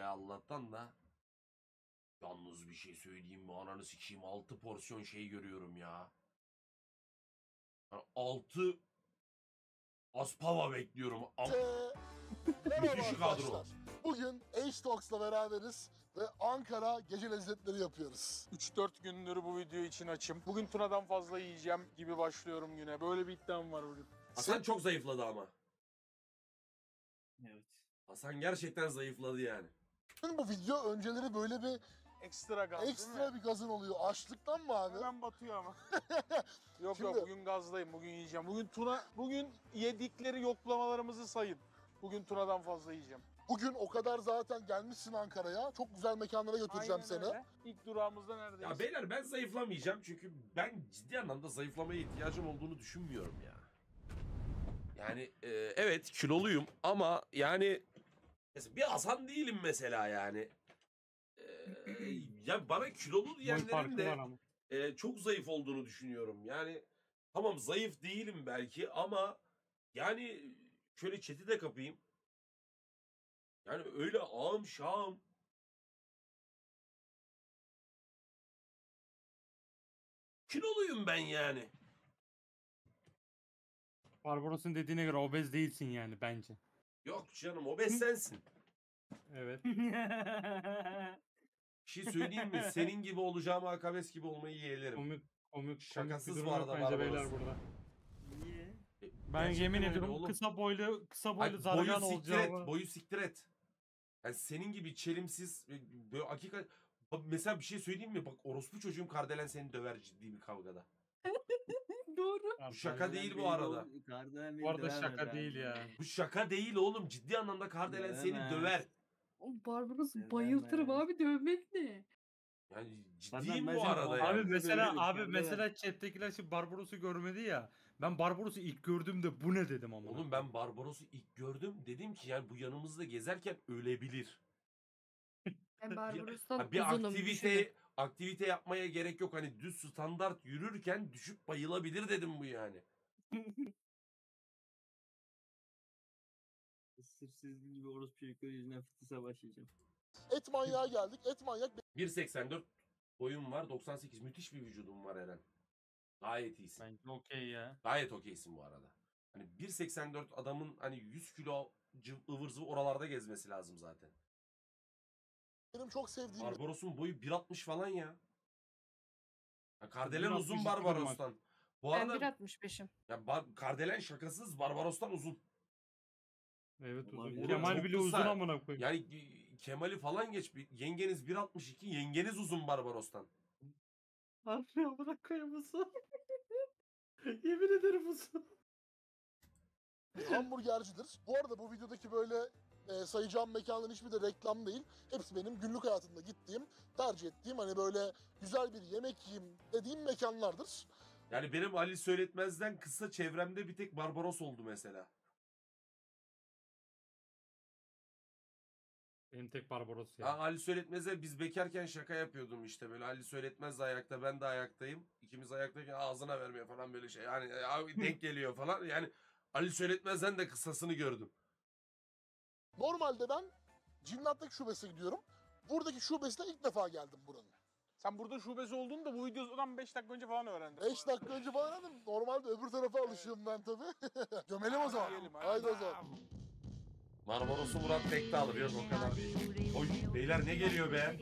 ya Allah'tan da. Yalnız bir şey söyleyeyim mi? Ananı sikeyim 6 porsiyon şey görüyorum ya. Yani 6 Aspava bekliyorum. Merhaba Müthiş kadro. arkadaşlar. Bugün H-Talks'la beraberiz ve Ankara gece lezzetleri yapıyoruz. 3-4 gündür bu video için açım. Bugün Tuna'dan fazla yiyeceğim gibi başlıyorum güne. Böyle bir iddiam var bugün. Hasan çok zayıfladı ama. Evet. Hasan gerçekten zayıfladı yani. Bu video önceleri böyle bir Ekstra gaz değil mi? ekstra bir gazın oluyor. Açlıktan mı abi? Hemen batıyor ama. Yok Şimdi- yok bugün gazdayım. Bugün yiyeceğim. Bugün yedikleri yoklamalarımızı sayın. Bugün Tuna'dan fazla yiyeceğim. Bugün o kadar zaten gelmişsin Ankara'ya. Çok güzel mekanlara götüreceğim Aynen seni. öyle. İlk durağımızda neredeyiz? Ya beyler ben zayıflamayacağım çünkü ben ciddi anlamda zayıflamaya ihtiyacım olduğunu düşünmüyorum ya. Yani evet kiloluyum ama yani mesela bir Hasan değilim mesela yani. Ya bana kilolu diyenlerin de çok zayıf olduğunu düşünüyorum. Yani tamam zayıf değilim belki ama yani şöyle chat'i de kapayım. Yani öyle ağım şağım. Kiloluyum ben yani. Barbaros'un dediğine göre obez değilsin yani bence. Yok canım obez sensin. Evet. Bir şey söyleyeyim mi? Senin gibi olacağıma Akabes gibi olmayı yeğlerim. komik Şakasız bir durum bu yok arada bence Barbaros. beyler burada. Niye? Ben Gerçekten yemin öyle ediyorum oğlum. kısa boylu Hayır, zargan boyu siktir et, olacağımı. boyu siktir et. Yani senin gibi çelimsiz, böyle hakikaten... Bak mesela bir şey söyleyeyim mi? Bak orospu çocuğum Kardelen seni döver ciddi bir kavgada. Doğru. Bu şaka değil bu arada. Bu arada şaka değil ya. Bu şaka değil oğlum. Ciddi anlamda Kardelen seni Dövemez. döver. O Barbaros'u Şey bayıltırım abi, dövmek ne? Yani Ben ciddiyim bu seni arada Abi yani. Abi mesela döverim, abi kendine mesela chat'tekiler şimdi Barbaros'u görmedi ya. Ben Barbaros'u ilk gördüğümde bu ne dedim ama. Oğlum ben Barbaros'u ilk gördüm. Dedim ki yani bu yanımızda gezerken ölebilir. Ben Barbaros'tan Ha, bir uzunum. düşünün. aktivite yapmaya gerek yok. Hani düz standart yürürken düşüp bayılabilir dedim bu yani. Sırf sizin gibi orospu çocukları yüzünden fıtısa başlayacağım. Et manyağa geldik. Et manyak 1.84 boyum var. 98 müthiş bir vücudum var Eren. Gayet iyisin. Bence okey ya. Gayet okeysin bu arada. Hani 1.84 adamın hani 100 kilo ıvır zıvır oralarda gezmesi lazım zaten. benim çok sevdiğim Barbaros'un boyu 1.60 falan ya. Ya Kardelen 1.62 uzun durmak. Barbaros'tan. Bu Ben arada 1.65'im. ya Kardelen şakasız Barbaros'tan uzun. Evet uzun. Olabilir. Kemal Çok bile kısa. uzun amına koyayım. Yani Kemal'i falan geç. Yengeniz 1.62. Yengeniz uzun Barbaros'tan. Harbi amına koyayım uzun. Yemin ederim uzun. hamburgercidir. Bu arada bu videodaki böyle sayacağım mekanların hiçbiri de reklam değil. Hepsi benim günlük hayatımda gittiğim, tercih ettiğim hani böyle güzel bir yemek yiyeyim dediğim mekanlardır. Yani benim Ali Söyletmez'den kısa çevremde bir tek Barbaros oldu mesela. Benim tek Barbaros Ya ya. Ali Söyletmez'e biz bekarken şaka yapıyordum işte böyle. Ali Söyletmez de ayakta, ben de ayaktayım. İkimiz ayaktayken ağzına vermiyor falan böyle şey. Yani abi denk geliyor falan. Yani Ali Söyletmez'den de kısasını gördüm. Normalde ben Cinnat'taki şubesine gidiyorum. Buradaki şubesine ilk defa geldim buranın. Sen burada şubesi olduğunu da bu videodan 5 dakika önce falan öğrendim. 5 dakika önce falan dedim. Normalde öbür tarafa alışığım ben tabii. Gömelim o zaman. Yiyelim, hadi. Haydi o zaman. Barbaros'u Murat tekte alır yok o kadar. Oy beyler ne geliyor be?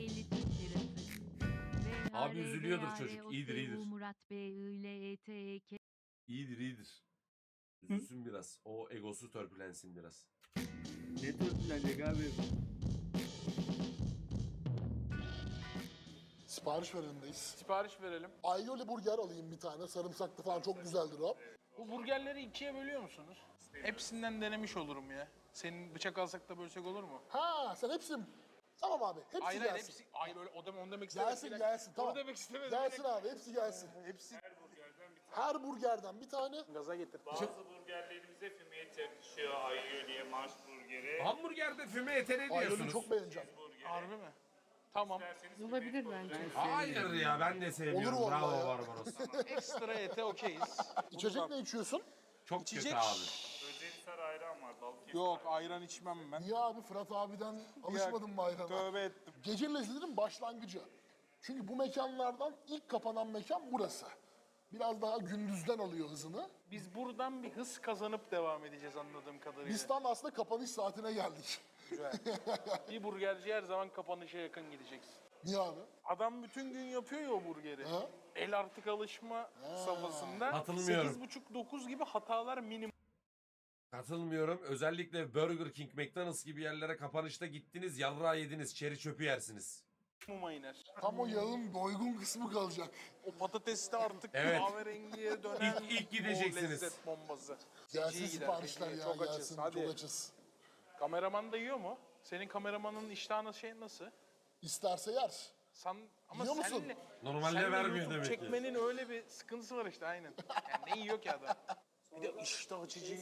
Abi üzülüyordur çocuk. İyidir iyidir. Murat Bey ile ETK. İyidir iyidir. Üzülsün biraz. O egosu törpülensin biraz. Ne törpülenecek abi? Sipariş verelimdeyiz. Sipariş verelim. Aioli burger alayım bir tane. Sarımsaklı falan çok güzeldir o. Bu burgerleri ikiye bölüyor musunuz? Hepsinden denemiş olurum ya. Senin bıçak alsak da bölsek olur mu? Ha sen hepsini... Tamam abi. Hepsi Hayır gelsin. hayır hepsi. Hayır öyle onu demek istemedim. Gelsin gelsin tamam. Onu demek istemedim. Gelsin abi hepsi gelsin. Hepsi. Her burgerden bir tane. Gaza getir. Bazı burgerlerimize füme eti yakışıyor. Aioli, marş burgeri. Hamburgerde füme ete ne Aioli'yi diyorsunuz? çok beğeneceğim. Harbi mi? Tamam. Olabilir bence. Hayır ya ben de sevmiyorum. Olur vallahi Bravo ya. Barbaros. Ekstra ete okeyiz. İçecek ne içiyorsun? Çok İçecek. kötü abi. Özel Hisar ayran var Balıkesir. Yok ayran içmem ben. Niye abi Fırat abiden alışmadın mı ayrana? Tövbe ettim. Gece lezzetinin başlangıcı. Çünkü bu mekanlardan ilk kapanan mekan burası. Biraz daha gündüzden alıyor hızını. Biz buradan bir hız kazanıp devam edeceğiz anladığım kadarıyla. Biz tam aslında kapanış saatine geldik. Güzel. Bir burgerci her zaman kapanışa yakın gideceksin. Niye abi? Adam bütün gün yapıyor ya o burgeri. Ha? El artık alışma safhasında Katılmıyorum. 8.30-9 gibi hatalar minimum. Katılmıyorum. Özellikle Burger King, McDonald's gibi yerlere kapanışta gittiniz, yarrağı yediniz, çeri çöpü yersiniz. iner. Tam o yağın doygun kısmı kalacak. O patates de artık Evet. kahverengiye dönen İlk gideceksiniz. o lezzet bombası. Gelsin Feciye gider, siparişler feciye. ya Çok açız. gelsin. Hadi. Çok açız. Kameraman da yiyor mu? Senin kameramanın iştahı şey nasıl? İsterse yer. Sen ama Yiyor musun? senle, Normalde senle vermiyor YouTube demek ki. çekmenin öyle bir sıkıntısı var işte aynen. Yani ne yiyor ki adam? Bir de iştah açıcı.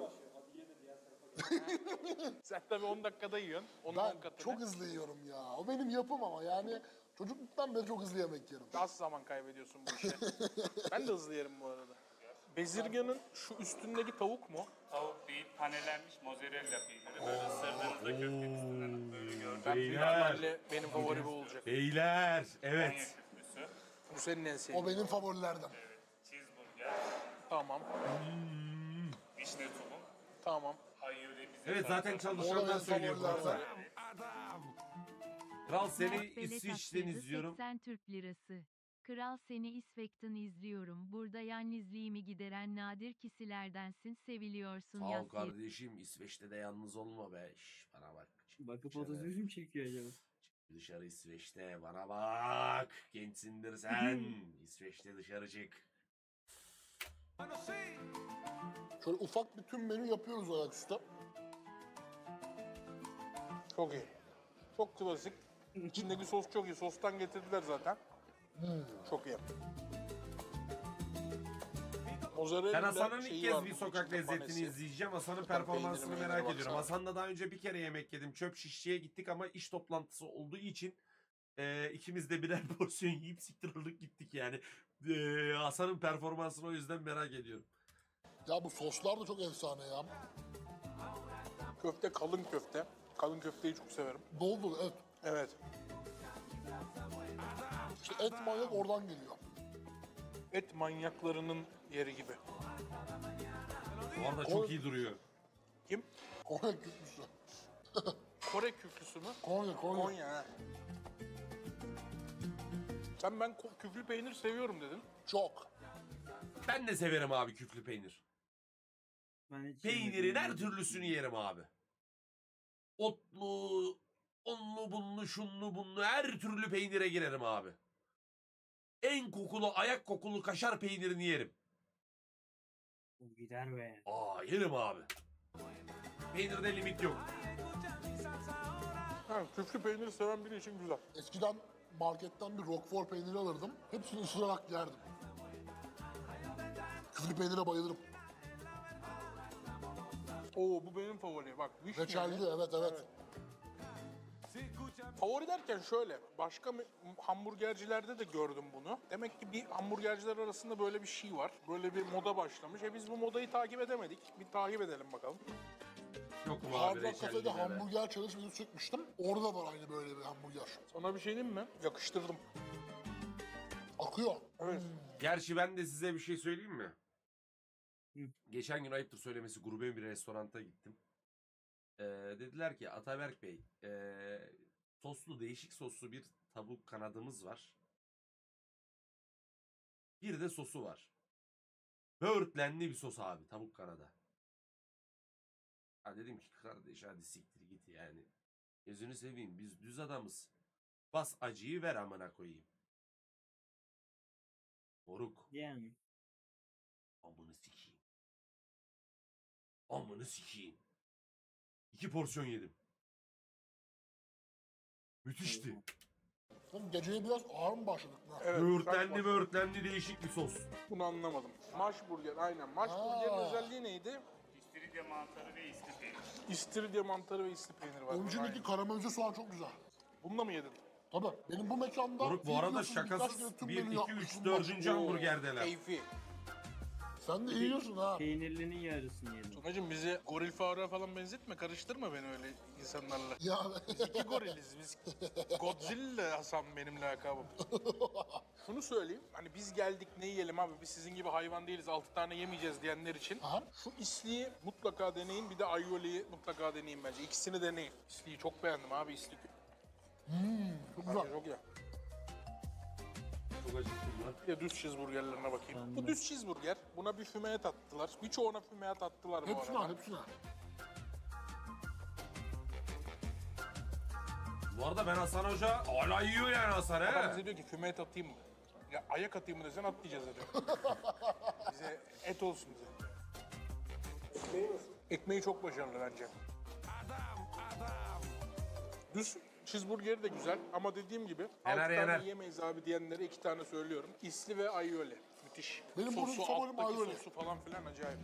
Sen tabii 10 dakikada yiyorsun. Onun 10 Ben katını. çok hızlı yiyorum ya. O benim yapım ama yani çocukluktan beri çok hızlı yemek yerim. Az zaman kaybediyorsun bu işe. Ben de hızlı yerim bu arada. Bezirganın şu üstündeki tavuk mu? Tavuk değil, panelenmiş mozzarella peyniri. Böyle ısırdığınızda köftenin üstünden böyle gördüğünüz Ben büyük Beyler. ihtimalle benim favori bu olacak. Beyler, Konya evet. köftesi, Bu senin en O sevdiğin. benim favorilerden. cheeseburger, Tamam. vişne tulum, Tamam. hayyure bize Evet zaten O da çalışanlar benim söylüyor favorilerden. Fırat'a. Kral seni Mertbele İsviçre'den tatlıydı, izliyorum. 80 Türk lirası. Kral seni İsveç'ten izliyorum. Burada yalnızlığımı gideren nadir kişilerdensin. Seviliyorsun Sağ ol Yasir. kardeşim. İsveç'te de yalnız olma be. Şş, bana bak. Çık Bakıp dışarı. otobüs mü çekiyor acaba? Çık dışarı İsveç'te. Bana bak. Gençsindir sen. İsveç'te dışarı çık. Şöyle ufak bir tüm menü yapıyoruz ayaküstü. Çok iyi. Çok klasik. İçindeki sos çok iyi. Sostan getirdiler zaten. Çok iyi. Mozzarella Ben Hasan'ın ilk şeyi kez var bir bunun sokak içinde, lezzetini panesi. izleyeceğim. Hasan'ın Zaten performansını peyniri merak meynire ediyorum. baksana. Hasan'la daha önce bir kere yemek yedim. Çöp şişçiye gittik ama iş toplantısı olduğu için ikimiz de birer porsiyon yiyip siktirlik gittik yani. Hasan'ın performansını o yüzden merak ediyorum. Ya bu soslar da çok efsane ya. Köfte kalın köfte. Kalın köfteyi çok severim. Dolu dolu evet. Evet. İşte et manyak oradan geliyor. Et manyaklarının yeri gibi. Bu arada çok iyi duruyor. Kim? Konya küflüsü. Kore küflüsü mü? Konya. Konya ha. Sen ben küflü peynir seviyorum dedin. Çok. Ben de severim abi küflü peynir. Ben hiç Peynirin yemedim. her türlüsünü yerim abi. Otlu, onlu bunlu, şunlu bunlu her türlü peynire girerim abi. En kokulu, ayak kokulu kaşar peynirini yerim. O gider be. Aa yerim abi. Peynirde limit yok. Ha, küflü peyniri seven biri için güzel. Eskiden marketten bir Roquefort peyniri alırdım. Hepsini ısırarak yerdim. Küflü peynire bayılırım. Oo bu benim favori. Bak vişneli. Reçelli evet. Favori derken şöyle, başka hamburgercilerde de gördüm bunu. Demek ki bir hamburgerciler arasında böyle bir şey var. Böyle bir moda başlamış. Biz bu modayı takip edemedik. Bir takip edelim bakalım. Yok mu abi Hard Rock reçelli Cafe'de bebe? hamburger challenge videosu çekmiştim. Orada var aynı böyle bir hamburger. Sana bir şey diyeyim mi? Yakıştırdım. Akıyor. Evet. Gerçi ben de size bir şey söyleyeyim mi? Hı. Geçen gün ayıptır söylemesi grube bir restoranta gittim. Dediler ki Ataberk Bey soslu değişik soslu bir tavuk kanadımız var. Bir de sosu var. Böğürtlenli bir sos abi tavuk kanada. Ha dedim ki kardeş hadi siktir git yani. Gözünü seveyim biz düz adamız. Bas acıyı ver amına koyayım. Moruk. Yani. Amını sikeyim. Amını sikeyim. 2 porsiyon yedim. Müthişti. Oğlum geceye biraz ağır mı başladık? Evet, Böğürtlenli bak, böğürtlenli değişik bir sos. bunu anlamadım. Maş burger, aynen. Maş Aa. burgerin özelliği neydi? İstiridye mantarı ve isli peynir. İstiridye mantarı ve isli peynir var. Onun içindeki karamelize soğan çok güzel. Bununla mı yedin? Tabii benim bu mekanda... Moruk bu arada biliyorsun birkaç şakasız kere tüm 1, menü 2, 3, yapmıştım. 4. hamburgerdeler. Keyfi. Sen de iyi yiyorsun ha. Peynirlinin yarısını yedim. Tunacığım bizi goril Faruk'a falan benzetme. Karıştırma beni öyle insanlarla. Ya Biz iki goriliz biz. Godzilla Hasan benim lakabım. Şunu söyleyeyim. Hani biz geldik ne yiyelim abi? Biz sizin gibi hayvan değiliz. 6 tane yemeyeceğiz diyenler için. Aha. Şu isliği mutlaka deneyin. Bir de aioli'yi mutlaka deneyin bence. İkisini deneyin. İsliği çok beğendim abi islik. Çok Bence güzel. çok iyi. Çok acıktım lan. Bir de düz cheeseburgerlerine bakayım. Ben Bu de. düz cheeseburger. Buna bir füme et attılar. Birçoğuna füme et attılar bu Hepsine arada. al, hepsine al. Bu arada ben Hasan Hoca hala yiyor yani Hasan Adam he. bize diyor ki füme et atayım mı? Ya ayak atayım mı desen at diyeceğiz zaten. Bize et olsun bize. Ekmeği çok başarılı bence. Düz cheeseburgeri de güzel ama dediğim gibi Yener, 6 yener. tane yemeyiz abi diyenlere 2 tane söylüyorum. İsli ve aioli. Müthiş. Benim burada Sosu, favorim alttaki aioli. sosu falan filan acayip.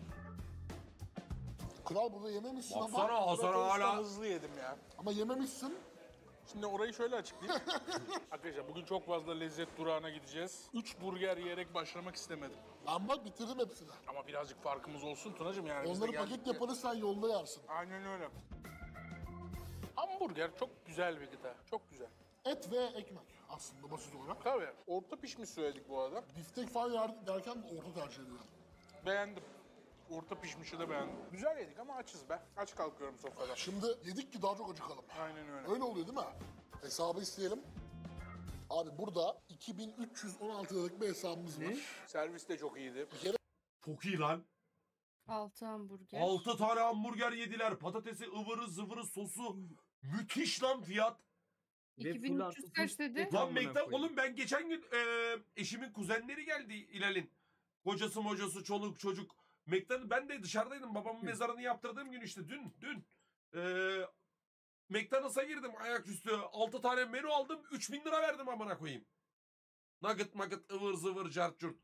Kral burada yememişsin Baksana ama. Hasan Bratwurst'tan hala. hızlı yedim ya. Ama yememişsin. Şimdi orayı şöyle açıklayayım. Arkadaşlar bugün çok fazla lezzet durağına gideceğiz. 3 burger yiyerek başlamak istemedim. Ben bak bitirdim hepsini. Ama birazcık farkımız olsun Tunacığım yani. biz de Onları paket geldik. yaparız sen yolda yersin. Aynen öyle. Hamburger çok güzel bir gıda. Çok güzel. Et ve ekmek aslında basit olarak. Tabii. Orta pişmiş söyledik bu arada. Biftek falan derken orta tercih ediyorum. Beğendim. Orta pişmişi de beğendim. Güzel yedik ama açız be. Aç kalkıyorum sofradan. Şimdi yedik ki daha çok acıkalım. Aynen öyle. Öyle oluyor değil mi? Hesabı isteyelim. Abi burada 2316 liralık bir hesabımız var. Servis de çok iyiydi. Çok iyi lan. 6 hamburger. 6 tane hamburger yediler. Patatesi ıvırı zıvırı sosu. Müthiş lan fiyat. Ve full 2300 artı kaç full dedi? et Lan amına McDonald's koyayım. oğlum ben geçen gün eşimin kuzenleri geldi İlal'in. Kocası mocası çoluk çocuk. McDonald's ben de dışarıdaydım babamın mezarını yaptırdığım gün işte dün. McDonald's'a girdim ayaküstü 6 tane menü aldım 3000 lira verdim amına koyayım. Nugget ıvır zıvır cart curt.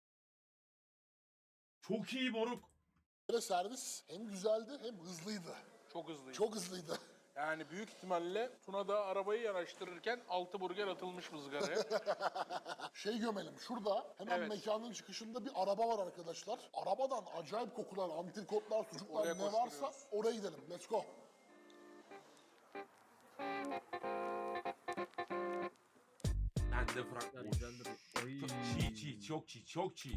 Çok iyi moruk. Servis hem güzeldi hem hızlıydı. Çok hızlıydı. Çok hızlıydı. Yani büyük ihtimalle Tuna da arabayı yanaştırırken 6 burger atılmış ızgaraya. Şey gömelim şurada hemen Evet. mekanın çıkışında bir araba var arkadaşlar. Arabadan acayip kokular, antrikotlar, sucuklar Oraya ne varsa koşturuyoruz. oraya gidelim. Let's go. Ben de Frank. Güzeldir. Ay. Çok çiğ.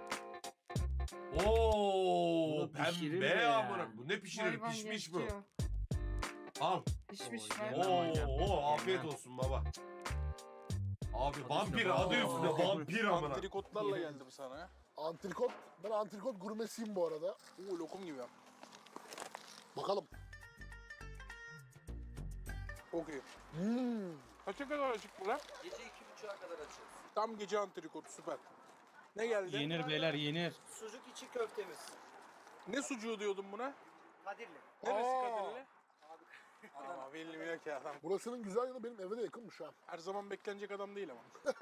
Oo, Bu da pişirir pembe mi amına. yani? Bu ne pişirir? Hayvan Pişmiş bu. geçiyor. Al. Pişmiş Oo, var. yemem. Oo, afiyet olsun baba. Abi vampir üstüne adı bak. üstünde vampir amına. Antrikotlarla geldim sana. Antrikot, ben antrikot gurmesiyim bu arada. Oo lokum gibi. Bakalım. Çok iyi. Hmm. Kaça kadar açık bu lan? Gece 2.30'a kadar açıyoruz. Tam gece antrikotu süper. Ne geldi? Yenir beyler yenir. Sucuk içi köftemiz. Ne sucuğu diyordun buna? Kadirli. Neresi Aa. Kadirli? Aa, belli bile ki adam. Burasının güzel yanı benim eve de yakınmış ha. Her zaman beklenecek adam değil ama.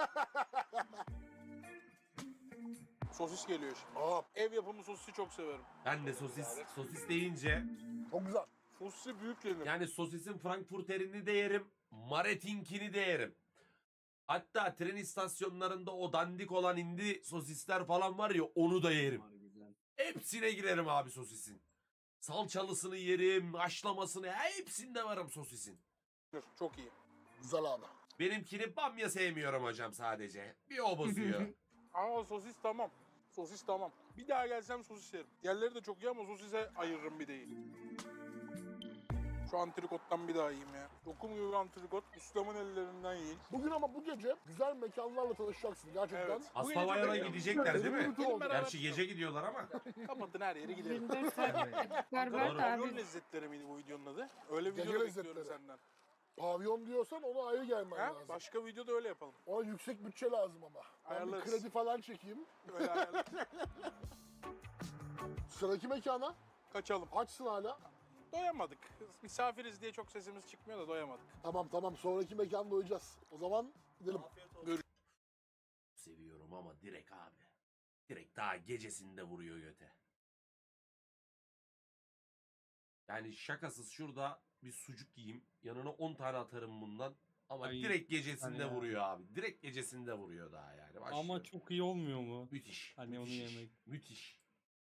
Sosis geliyor şimdi. Aa, Ev yapımı sosisi çok severim. Ben de sosis deyince çok güzel. Sosisi büyük yenir. yani sosisin Frankfurterini de yerim. Maretinkini de yerim. Hatta tren istasyonlarında o dandik olan indi sosisler falan var ya onu da yerim. Var güzel. Hepsine girerim abi sosisin. Salçalısını yerim, haşlamasını hepsinde varım sosisin. Çok iyi. Güzel abi. Benimkini bamya sevmiyorum hocam sadece. Bir o bozuyor. Aa sosis tamam. Sosis tamam. Bir daha gelsem sosis yerim. Yerleri de çok iyi ama sosise ayırırım bir değil. Şu antrikottan bir daha yiyeyim ya. Lokum gibi bir antrikot. Ustamın ellerinden yiyin. Bugün ama bu gece güzel mekanlarla tanışacaksın gerçekten. Evet. Asfava'ya da gidecekler değil mi? Gelin beraber Gerçi gece gidiyorlar ama. Kapatın her yere gidelim. 24 saat ekipler var Doğru. da Pavyon abi. lezzetleri miydi bu videonun adı? Öyle bir Gece video da bekliyorum lezzetleri. senden. Pavyon diyorsan ona ayrı gelmen Ha? lazım. Başka videoda öyle yapalım. Ona yüksek bütçe lazım ama. Ben bir Ayarlarız. kredi falan çekeyim. Öyle ayarla. Sıradaki mekana Kaçalım. açsın hala. Doyamadık. Misafiriz diye çok sesimiz çıkmıyor da doyamadık. Tamam sonraki mekanda doyacağız. O zaman gidelim. Seviyorum ama direkt abi. Direkt daha gecesinde vuruyor göte. Yani şakasız şurada bir sucuk yiyeyim. Yanına 10 tane atarım bundan. Ama Ay, direkt gecesinde hani ya. vuruyor abi. Direkt gecesinde vuruyor daha yani. Başlıyor. Ama çok iyi olmuyor mu? Müthiş. Hani onu müthiş, yemek. Müthiş.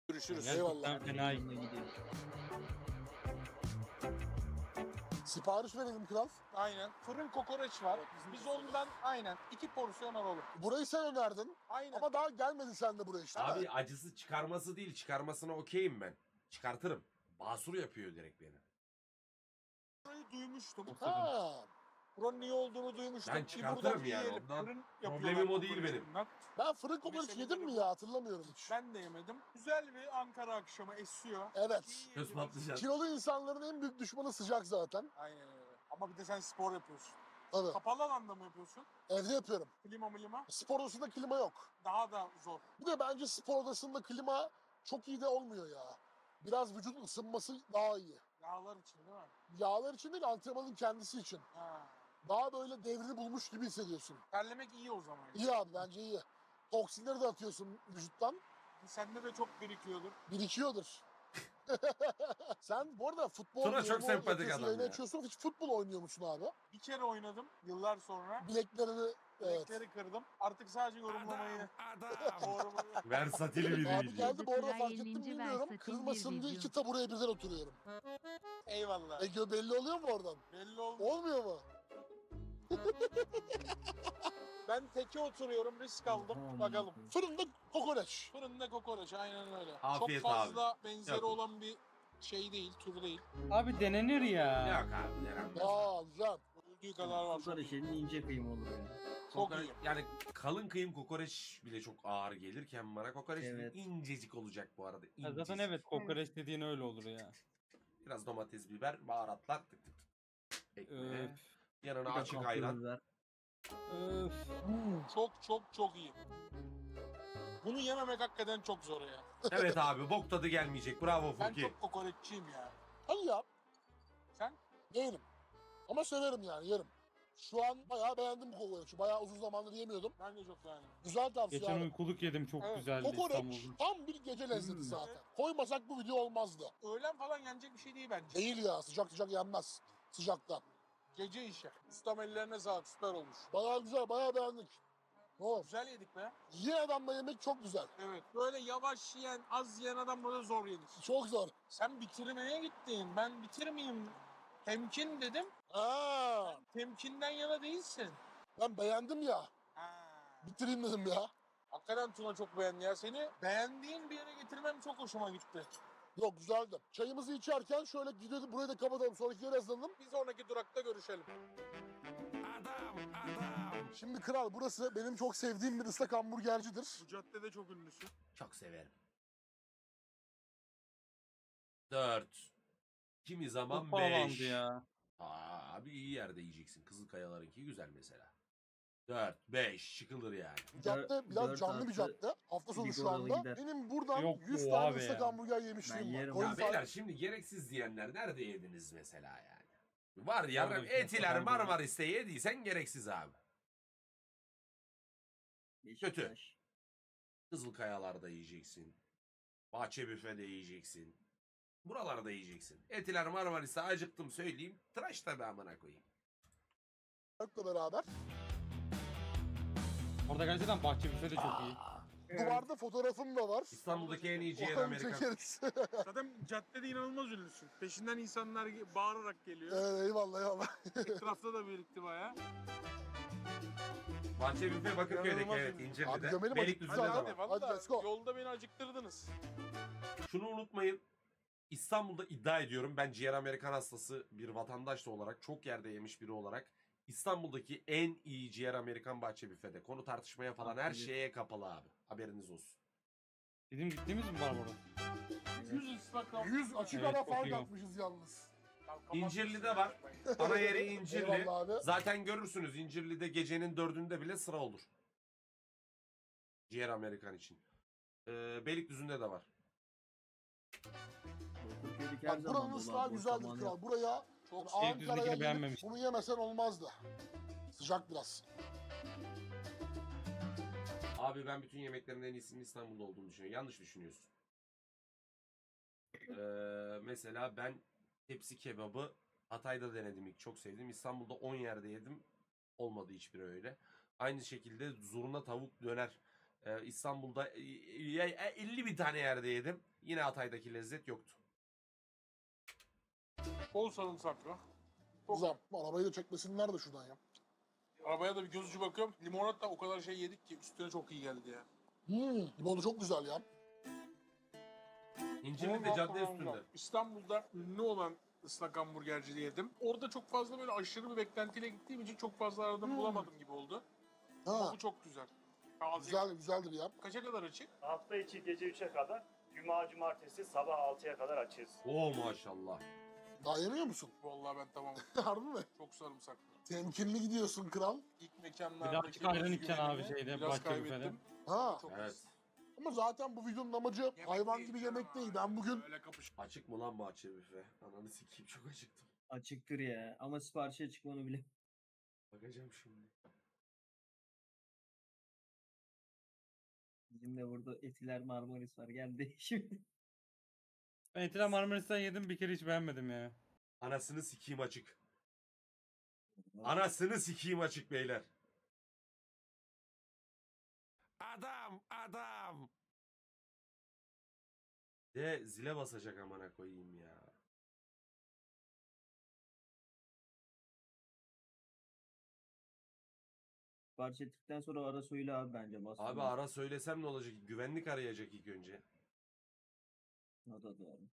Görüşürüz. Eyvallah. Fena. Sipariş verelim kral. Aynen. Fırın kokoreç var. Biz ondan aynen 2 porsiyon alalım. Burayı sen önerdin. Aynen. Ama daha gelmedin sen de buraya işte. Abi acısı çıkarması değil, çıkarmasına okeyim ben. Çıkartırım. Basur yapıyor direkt beni. Burayı duymuştum. Ha. Buranın iyi olduğunu duymuştum. Ben Ki çıkartırım buradan yani, yiyelim. ondan Fırın yapıyorlar problemim o değil kokoreçinden. Ben fırın kokoreç Mesela yedim mi ya? Hatırlamıyorum hiç. Ben de yemedim. Güzel bir Ankara akşamı esiyor. Evet. İyi Göz yediler. patlıcan. Kilolu insanların en büyük düşmanı sıcak zaten. Aynen öyle. Ama bir de sen spor yapıyorsun. Tabii. Kapalı alanda mı yapıyorsun? Evde yapıyorum. Klima milima. Spor odasında klima yok. Daha da zor. Bir de bence spor odasında klima çok iyi de olmuyor ya. Biraz vücut ısınması daha iyi. Yağlar için değil mi? Yağlar için değil, antrenmanın kendisi için. Ha. Daha böyle devrini bulmuş gibi hissediyorsun. Terlemek iyi o zaman. İyi abi, bence iyi. Toksinleri de atıyorsun vücuttan. Sende de çok birikiyordur. Birikiyordur. Sen bu arada futbol Tuna çok yorumu sempatik yapıyorsun, adam yayın ya. açıyorsun. Hiç futbol oynuyor musun abi? Bir kere oynadım yıllar sonra. Bileklerini evet. Bilekleri kırdım. Artık sadece yorumlamayı. Doğrulayı. Versatil bir Abi video. geldi bu arada Kuray fark ettim 50. bilmiyorum. versatil Kırılmasın bir diye video. iki tabureye birden oturuyorum. Eyvallah. Belli oluyor mu oradan? Belli oldu. Olmuyor mu? Ben teke oturuyorum, risk aldım. Bakalım. Fırında kokoreç. Fırında kokoreç, aynen öyle. Afiyet çok fazla benzeri Yok. olan bir şey değil, tür değil. Abi denenir ya. Yok abi denenmez. Aa güzel. Öldüğü kadar var. Kokoreçin ince kıyım olur ya. Çok Kokoreç- iyi. Yani kalın kıyım kokoreç bile çok ağır gelirken bana kokoreç Evet. incecik olacak bu arada. Ya İncecik. zaten evet kokoreç dediğin öyle olur ya. Biraz domates, biber, baharatlar tık tık tık. Ekmeğe. Öf. Yanına Bir de açık tatlı ayran. biber. Öf. Çok iyi. Bunu yememek hakikaten çok zor ya. Evet abi bok tadı gelmeyecek. Bravo Ben Furki. çok kokoreççiyim ya. Hadi ya. Sen? Değilim. Ama severim yani, yerim. Şu an bayağı beğendim bu kokoreçi. Bayağı uzun zamandır yemiyordum. Ben de çok beğendim. Güzel tavsiye Geçen abi. uykuluk yedim çok Evet, güzeldi Kokoreç İstanbul'da. tam bir gece lezzeti zaten. Koymasak bu video olmazdı. Öğlen falan yenecek bir şey değil bence. Değil ya, sıcak sıcak yenmez. Sıcakta. Gece işi. Ustam ellerine sağlık, süper olmuş. Bayağı güzel, bayağı beğendik. Oh. Güzel yedik be. Yiyen adamla yemek çok güzel. Evet. Böyle yavaş yiyen, az yiyen adam böyle zor yenir. Çok zor. Sen bitirmeye gittin. Ben bitirmeyeyim. Temkin dedim. Aa, Temkinden yana değilsin. ben beğendim ya. Ha. Bitireyim dedim ya. Hakikaten Tuna çok beğendi ya. Seni beğendiğin bir yere getirmem çok hoşuma gitti. Yok, güzeldi. Çayımızı içerken şöyle gidelim, burayı da kapatalım. Sonraki yere hızlanalım. Bir sonraki durakta görüşelim. Şimdi kral, burası benim çok sevdiğim bir ıslak hamburgercidir. Bu caddede çok ünlüsün. Çok severim. 4. Kimi zaman Çok pahalandı 5. ya. Abi iyi yerde yiyeceksin. Kızılkayalarınki güzel mesela. 4, 5 çıkılır yani. Bu cadde biraz dört canlı bir artı cadde. Hafta sonu bir şu goralı anda. gider. Benim buradan Yok, 100 o tane abi ıslak ya. hamburger yemişliğim Ben var. yerim. Koyun Ya saat- beyler şimdi gereksiz diyenler nerede yediniz mesela yani? Var ya Orada bir Etiler ıslak hamburger. Marmaris'te yediysen gereksiz abi. Beşiktaş. Kızılkayalar'da yiyeceksin. Bahçe Büfe'de yiyeceksin. Buralarda yiyeceksin. Etiler Marmaris'te acıktım söyleyeyim. Tıraş tabi amına koyayım. Dörtle beraber. Orada gerçekten bahçe büfe de çok iyi. Duvarda fotoğrafım da var. İstanbul'daki en iyi ciğer Onu Amerikan. çekeriz. Zaten caddede inanılmaz ünlüsün. Peşinden insanlar bağırarak geliyor. Evet, eyvallah eyvallah. Etrafta da birikti baya. Bahçe Büfe Bakırköy'deki İnanılmaz evet ünlü. Abi İncirli'de. gömelim, Beylikdüzü'nde acıktı de Hadi var. hadi Hadi, valla let's go. yolda beni acıktırdınız. Şunu unutmayın. İstanbul'da iddia ediyorum ben ciğer Amerikan hastası bir vatandaş da olarak çok yerde yemiş biri olarak İstanbul'daki en iyi ciğer Amerikan Bahçe Büfe'de. Konu tartışmaya falan her şeye kapalı abi. Haberiniz olsun. Bizim gittiğimiz mi var burada? 100 ıslak hamburger. 100 açık Evet, ara fark kokuyor. atmışız yalnız. İncirli'de var. Ana yeri İncirli. Eyvallah abi. Zaten görürsünüz İncirli'de gecenin 4'ünde bile sıra olur. Ciğer Amerikan için. Beylikdüzü'nde de var. Bakırköy'deki her Bak zaman buranın dolu ıslahı abi, boş güzeldir zamanı kral. yok. Buraya Çok yani Beylikdüzü'ndekini Ankara'ya gelip beğenmemiştim. bunu yemesen olmazdı. Sıcak biraz. Abi ben bütün yemeklerin en iyisinin İstanbul'da olduğunu düşünüyorum. Yanlış düşünüyorsun. Mesela ben tepsi kebabı Hatay'da denedim ilk çok sevdim. İstanbul'da 10 yerde yedim. Olmadı hiçbiri öyle. Aynı şekilde zurna tavuk döner İstanbul'da 50 bin tane yerde yedim. Yine Hatay'daki lezzet yoktu. Bol sarımsaklı. Güzel. Arabayı da çekmesinler de şuradan ya. Arabaya da bir göz ucu bakıyorum. Limonata o kadar şey yedik ki üstüne çok iyi geldi ya. Limonu çok güzel ya. İncirlik de cadde üstünde. İstanbul'da ünlü olan ıslak hamburgerci yedim. Orada çok fazla böyle aşırı bir beklentiyle gittiğim için çok fazla aradım bulamadım gibi oldu. Ama Ha, bu çok güzel. Taze. güzel, güzeldir ya. Kaça kadar açık? Hafta içi gece 3'e kadar, cuma cumartesi sabah 6'ya kadar açığız. Oo maşallah. Daha yemiyor musun? Vallahi ben tamam. Harbi mi? Çok sarımsaklı. Temkinli gidiyorsun kral. İlk Bir mekanlardaki daha açık ayran içeceksin abi özgüvenimi şeyde, biraz bahçe büfede. kaybettim. Ha. Çok Evet. Ama zaten bu videonun amacı Yemek hayvan değil gibi canım yemek değil. abi. Ben bugün Öyle kapış. Açık mı lan bahçe büfe? Ananı sikeyim çok acıktım. Açıktır ya ama siparişe çıkmanı bile. Bakacağım şimdi. Bizim de burada Etiler Marmaris var. Geldi şimdi. Ben Etiler Marmaris'ten yedim, bir kere hiç beğenmedim ya. Anasını sikeyim açık. Anasını sikeyim açık beyler. Adam. De zile basacak amına koyayım ya. Sipariş ettikten sonra ara söyle abi bence. Abi ara söylesem ne olacak? Güvenlik arayacak ilk önce. O da doğru.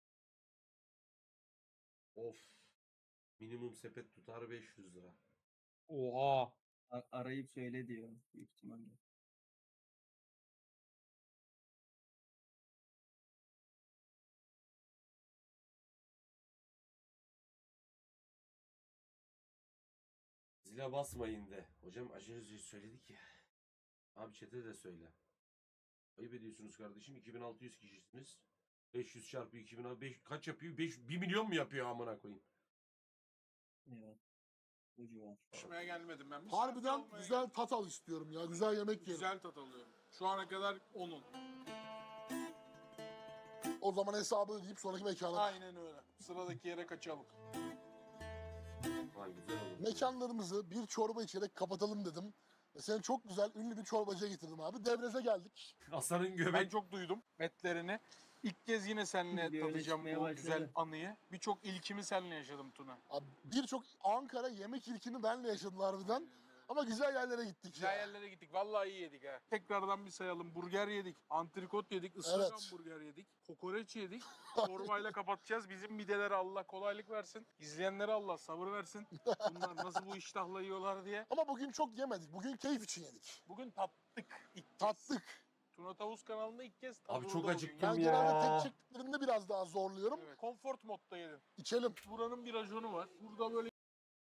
Of. Minimum sepet tutar 500 lira. Oha. Arayıp söyle diyor büyük ihtimalle. Zile basmayın de. Hocam aşırı söyledik ya. Abi chat'e de söyle. Ayıp ediyorsunuz kardeşim. 2600 kişisiniz. 500 çarpı 2005 kaç yapıyor? 1 milyon mu yapıyor amına koyayım? Evet. Bu civar. Pişmeye gelmedim ben. Bir harbiden saat almaya güzel geldim. tat al istiyorum ya. Güzel yemek yiyelim. Güzel tat alıyorum. Şu ana kadar onun. O zaman hesabı ödeyip sonraki mekana. Aynen öyle. Sıradaki yere kaçalım. Ha güzel olur. Mekanlarımızı bir çorba içerek kapatalım dedim. Ve seni çok güzel ünlü bir çorbacıya getirdim abi. Devreze geldik. Aslanın Ben göbek. çok duydum metlerini. İlk kez yine seninle Bir öyle tadacağım çıkmaya bu başladı. güzel anıyı. Birçok ilkimi seninle yaşadım Tuna. Abi birçok Ankara yemek ilkini benle yaşadım harbiden. Ama güzel yerlere gittik Güzel ya. yerlere gittik. Vallahi iyi yedik ha. Tekrardan bir sayalım. Burger yedik. Antrikot yedik. Islak Evet. hamburger yedik. Kokoreç yedik. Çorbayla kapatacağız. Bizim midelere Allah kolaylık versin. İzleyenlere Allah sabır versin. Bunlar nasıl bu iştahla yiyorlar diye. Ama bugün çok yemedik. Bugün keyif için yedik. Bugün tattık. Tattık. Tuna Tavus kanalında ilk kez Abi tadıldı çok bugün. acıktım Ben ya. genelde tek çektiklerinde biraz daha zorluyorum. Evet. Comfort modda yedim. İçelim. Buranın bir raconu var. Burada böyle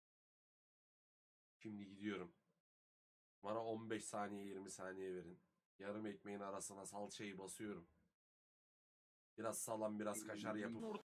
Şimdi gidiyorum. Bana 15 saniye 20 saniye verin. Yarım ekmeğin arasına salçayı basıyorum. Biraz salam biraz kaşar yapıp